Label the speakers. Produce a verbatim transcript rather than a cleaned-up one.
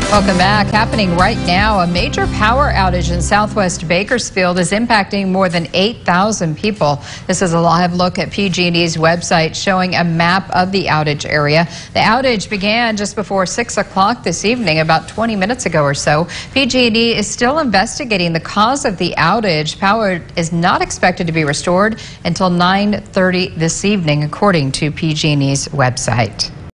Speaker 1: Welcome back. Happening right now, a major power outage in southwest Bakersfield is impacting more than eight thousand people. This is a live look at P G and E's website showing a map of the outage area. The outage began just before six o'clock this evening, about twenty minutes ago or so. P G and E is still investigating the cause of the outage. Power is not expected to be restored until nine thirty this evening, according to P G and E's website.